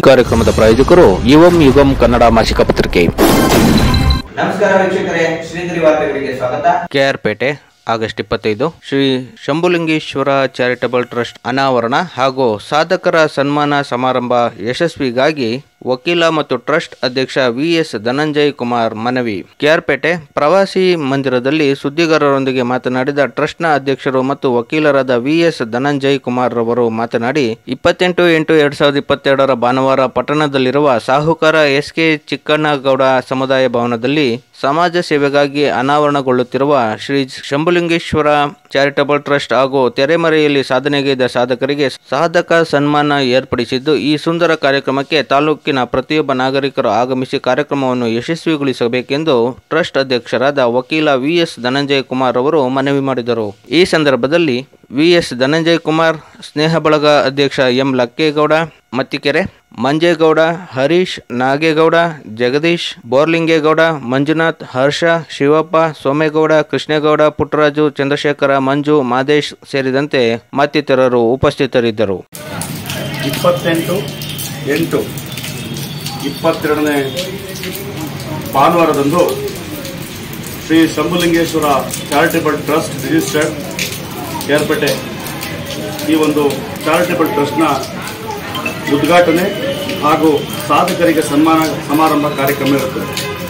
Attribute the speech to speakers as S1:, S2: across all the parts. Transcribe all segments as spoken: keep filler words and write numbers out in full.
S1: ಕಾರ್ಯಕ್ರಮದ ಪ್ರಾಯೋಜಕರು ಯುವಂ ಯುಗಂ ಕನ್ನಡ ಮಾಸಿಕ ಪತ್ರಿಕೆ.
S2: ನಮಸ್ಕಾರ ವೀಕ್ಷಕರೇ, ಶ್ರೀಗಿರಿ ವಾರ್ತೆಗಳಿಗೆ ಸ್ವಾಗತ.
S1: ಕೆಆರ್ಪೇಟೆ ಆಗಸ್ಟ್ ಇಪ್ಪತ್ತೈದು ಶ್ರೀ ಶಂಭುಲಿಂಗೇಶ್ವರ ಚಾರಿಟಬಲ್ ಟ್ರಸ್ಟ್ ಅನಾವರಣ ಹಾಗೂ ಸಾಧಕರ ಸನ್ಮಾನ ಸಮಾರಂಭ ಯಶಸ್ವಿಗಾಗಿ ವಕೀಲ ಮತ್ತು ಟ್ರಸ್ಟ್ ಅಧ್ಯಕ್ಷ ವಿ ಎಸ್ ಧನಂಜಯ ಕುಮಾರ್ ಮನವಿ. ಕೆಆರ್ಪೇಟೆ ಪ್ರವಾಸಿ ಮಂದಿರದಲ್ಲಿ ಸುದ್ದಿಗಾರರೊಂದಿಗೆ ಮಾತನಾಡಿದ ಟ್ರಸ್ಟ್ನ ಅಧ್ಯಕ್ಷರು ಮತ್ತು ವಕೀಲರಾದ ವಿ ಎಸ್ ಧನಂಜಯ ಕುಮಾರ್ ರವರು ಮಾತನಾಡಿ, ಇಪ್ಪತ್ತೆಂಟು ಎಂಟು ಎರಡ್ ಸಾವಿರದ ಇಪ್ಪತ್ತೆರಡರ ಭಾನುವಾರ ಪಟ್ಟಣದಲ್ಲಿರುವ ಸಾಹುಕಾರ ಎಸ್ ಕೆ ಚಿಕ್ಕಣ್ಣಗೌಡ ಸಮುದಾಯ ಭವನದಲ್ಲಿ ಸಮಾಜ ಸೇವೆಗಾಗಿ ಅನಾವರಣಗೊಳ್ಳುತ್ತಿರುವ ಶ್ರೀ ಶಂಭುಲಿಂಗೇಶ್ವರ ಚಾರಿಟಬಲ್ ಟ್ರಸ್ಟ್ ಹಾಗೂ ತೆರೆಮರೆಯಲ್ಲಿ ಸಾಧನೆಗೈದ ಸಾಧಕರಿಗೆ ಸಾಧಕ ಸನ್ಮಾನ ಏರ್ಪಡಿಸಿದ್ದು, ಈ ಸುಂದರ ಕಾರ್ಯಕ್ರಮಕ್ಕೆ ತಾಲೂಕಿನ ಪ್ರತಿಯೊಬ್ಬ ನಾಗರಿಕರು ಆಗಮಿಸಿ ಕಾರ್ಯಕ್ರಮವನ್ನು ಯಶಸ್ವಿಗೊಳಿಸಬೇಕೆಂದು ಟ್ರಸ್ಟ್ ಅಧ್ಯಕ್ಷರಾದ ವಕೀಲ ವಿ ಎಸ್ ಧನಂಜಯ ಕುಮಾರ್ ಅವರು ಮನವಿ ಮಾಡಿದರು. ಈ ಸಂದರ್ಭದಲ್ಲಿ ವಿ ಎಸ್ ಧನಂಜಯ ಕುಮಾರ್, ಸ್ನೇಹ ಬಳಗ ಅಧ್ಯಕ್ಷ ಎಂ ಲಕ್ಕೇಗೌಡ ಮತ್ತಿಕೆರೆ, ಮಂಜೇಗೌಡ, ಹರೀಶ್, ನಾಗೇಗೌಡ, ಜಗದೀಶ್, ಬೋರ್ಲಿಂಗೇಗೌಡ, ಮಂಜುನಾಥ್, ಹರ್ಷ, ಶಿವಪ್ಪ, ಸೋಮೇಗೌಡ, ಕೃಷ್ಣೇಗೌಡ, ಪುಟ್ಟರಾಜು, ಚಂದ್ರಶೇಖರ, ಮಂಜು, ಮಾದೇಶ್ ಸೇರಿದಂತೆ ಮತ್ತಿತರರು ಉಪಸ್ಥಿತರಿದ್ದರು.
S3: ಇಪ್ಪತ್ತೆಂಟು ಎಂಟು ಇಪ್ಪತ್ತೆರಡನೇ ಭಾನುವಾರದಂದು Shri Shambhulingeshwara charitable trust registered KR Pete ಈ ಒಂದು ಚಾರಿಟಬಲ್ ಟ್ರಸ್ಟ್ನ ಉದ್ಘಾಟನೆ ಹಾಗೂ ಸಾಧಕರಿಗೆ ಸನ್ಮಾನ ಸಮಾರಂಭ ಕಾರ್ಯಕ್ರಮ ಇರುತ್ತದೆ.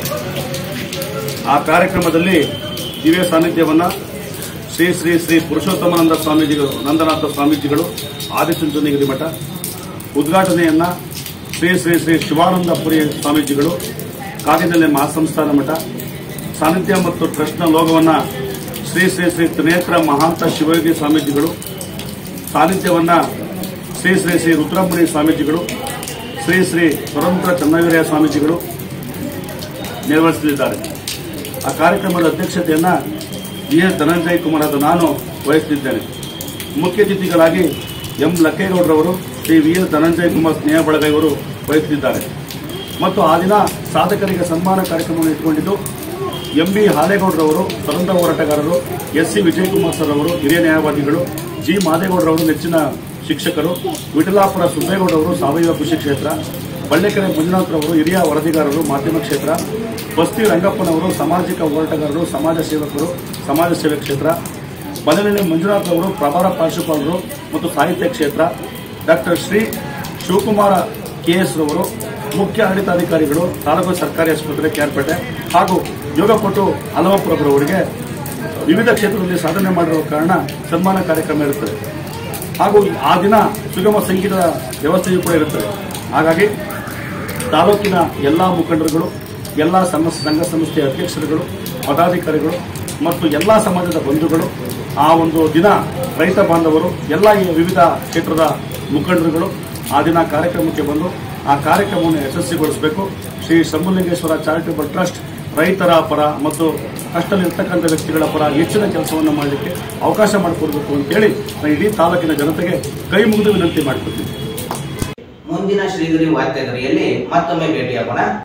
S3: ಆ ಕಾರ್ಯಕ್ರಮದಲ್ಲಿ ದಿವ್ಯ ಸಾನ್ನಿಧ್ಯವನ್ನು ಶ್ರೀ ಶ್ರೀ ಶ್ರೀ ಪುರುಷೋತ್ತಮಾನಂದ ಸ್ವಾಮೀಜಿಗಳು ನಂದನಾಥ ಸ್ವಾಮೀಜಿಗಳು ಆದಿಚುಂಚನಗಿರಿ ಮಠ, ಉದ್ಘಾಟನೆಯನ್ನು ಶ್ರೀ ಶ್ರೀ ಶ್ರೀ ಶಿವಾನಂದಪುರಿ ಸ್ವಾಮೀಜಿಗಳು ಕಾಗಿನೆಲೆ ಮಹಾಸಂಸ್ಥಾನ ಮಠ, ಸಾನ್ನಿಧ್ಯ ಮತ್ತು ಟ್ರಸ್ಟ್ನ ಲೋಗವನ್ನು ಶ್ರೀ ಶ್ರೀ ಶ್ರೀ ತ್ರಿನೇತ್ರ ಮಹಾಂತ ಶಿವಯೋಗಿ ಸ್ವಾಮೀಜಿಗಳು, ಸಾನ್ನಿಧ್ಯವನ್ನು ಶ್ರೀ ಶ್ರೀ ಶ್ರೀ ರುದ್ರಮುನಿ ಸ್ವಾಮೀಜಿಗಳು, ಶ್ರೀ ಶ್ರೀ ಸ್ವತಂತ್ರ ಚನ್ನವೀರಯ್ಯ ಸ್ವಾಮೀಜಿಗಳು ನಿರ್ವಹಿಸಲಿದ್ದಾರೆ. ಆ ಕಾರ್ಯಕ್ರಮದ ಅಧ್ಯಕ್ಷತೆಯನ್ನು ವಿ ಎಸ್ ಧನಂಜಯ ಕುಮಾರ್ ಆದ ನಾನು ವಹಿಸುತ್ತಿದ್ದೇನೆ. ಮುಖ್ಯ ಅತಿಥಿಗಳಾಗಿ ಎಂ ಲಕ್ಕೇಗೌಡರವರು, ಶ್ರೀ ವಿ ಎಸ್ ಧನಂಜಯ ಕುಮಾರ್ ಸ್ನೇಹ ಬಳಗ ಇವರು ವಹಿಸುತ್ತಿದ್ದಾರೆ. ಮತ್ತು ಆ ದಿನ ಸಾಧಕರಿಗೆ ಸನ್ಮಾನ ಕಾರ್ಯಕ್ರಮವನ್ನು ಇಟ್ಟುಕೊಂಡಿದ್ದು ಎಂ ಬಿ ಹಾಲೇಗೌಡರವರು ಸ್ವತಂತ್ರ ಹೋರಾಟಗಾರರು, ಎಸ್ ಸಿ ವಿಜಯಕುಮಾರ್ ಸರ್ ಅವರು ಹಿರಿಯ ನ್ಯಾಯವಾದಿಗಳು, ಜಿ ಮಾದೇಗೌಡರವರು ನೆಚ್ಚಿನ ಶಿಕ್ಷಕರು, ವಿಠಲಾಪುರ ಸುಬ್ಬೇಗೌಡರವರು ಸಾವಯವ ಕೃಷಿ ಕ್ಷೇತ್ರ, ಬಳ್ಳೆಕೆರೆ ಮಂಜುನಾಥ್ರವರು ಹಿರಿಯ ವರದಿಗಾರರು ಮಾಧ್ಯಮ ಕ್ಷೇತ್ರ, ಬಸ್ತಿ ರಂಗಪ್ಪನವರು ಸಾಮಾಜಿಕ ಹೋರಾಟಗಾರರು, ಸಮಾಜ ಸೇವಕರು, ಸಮಾಜ ಸೇವೆ ಕ್ಷೇತ್ರ, ಬನಹಳ್ಳಿ ಮಂಜುನಾಥ್ ಅವರು ಪ್ರಭಾರ ಪ್ರಾಂಶುಪಾಲರು ಮತ್ತು ಸಾಹಿತ್ಯ ಕ್ಷೇತ್ರ, ಡಾಕ್ಟರ್ ಶ್ರೀ ಶಿವಕುಮಾರ ಕೆಎಸ್ ರವರು ಮುಖ್ಯ ಆಡಳಿತಾಧಿಕಾರಿಗಳು ತಾಲೂಕು ಸರ್ಕಾರಿ ಆಸ್ಪತ್ರೆ ಕೆಆರ್ಪೇಟೆ ಹಾಗೂ ಯೋಗಪಟು ಹಲವಪುರವರಿಗೆ ವಿವಿಧ ಕ್ಷೇತ್ರದಲ್ಲಿ ಸಾಧನೆ ಮಾಡಿರುವ ಕಾರಣ ಸನ್ಮಾನ ಕಾರ್ಯಕ್ರಮ ಇರುತ್ತದೆ. ಹಾಗೂ ಆ ದಿನ ಸುಗಮ ಸಂಗೀತದ ವ್ಯವಸ್ಥೆಯೂ ಕೂಡ ಇರುತ್ತದೆ. ಹಾಗಾಗಿ ತಾಲೂಕಿನ ಎಲ್ಲ ಮುಖಂಡರುಗಳು, ಎಲ್ಲ ಸಂಘ ಸಂಸ್ಥೆಯ ಅಧ್ಯಕ್ಷರುಗಳು, ಪದಾಧಿಕಾರಿಗಳು ಮತ್ತು ಎಲ್ಲ ಸಮಾಜದ ಬಂಧುಗಳು, ಆ ಒಂದು ದಿನ ರೈತ ಬಾಂಧವರು, ಎಲ್ಲ ಈ ವಿವಿಧ ಕ್ಷೇತ್ರದ ಮುಖಂಡರುಗಳು ಆ ದಿನ ಕಾರ್ಯಕ್ರಮಕ್ಕೆ ಬಂದು ಆ ಕಾರ್ಯಕ್ರಮವನ್ನು ಯಶಸ್ವಿಗೊಳಿಸಬೇಕು. ಶ್ರೀ ಶಂಭುಲಿಂಗೇಶ್ವರ ಚಾರಿಟಬಲ್ ಟ್ರಸ್ಟ್ ರೈತರ ಪರ ಮತ್ತು ಕಷ್ಟದಲ್ಲಿರ್ತಕ್ಕಂಥ ವ್ಯಕ್ತಿಗಳ ಪರ ಹೆಚ್ಚಿನ ಕೆಲಸವನ್ನು ಮಾಡಲಿಕ್ಕೆ ಅವಕಾಶ ಮಾಡಿಕೊಡಬೇಕು ಅಂತೇಳಿ ನಾನು ಇಡೀ ತಾಲೂಕಿನ ಜನತೆಗೆ ಕೈ ಮುಗಿದು ವಿನಂತಿ ಮಾಡಿಕೊಡ್ತೀನಿ.
S2: ಮುಂದಿನ ಶ್ರೀಗಿರಿ ವಾರ್ತೆಗರಿಯಲ್ಲಿ ಮತ್ತೊಮ್ಮೆ ಭೇಟಿಯಾಗೋಣ.